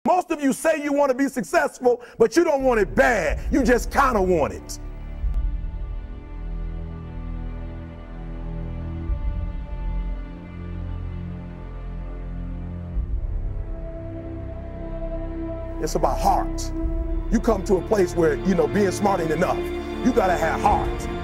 Most of you say you want to be successful, but you don't want it bad. You just kind of want it. It's about heart. You come to a place where, being smart ain't enough. You got to have heart.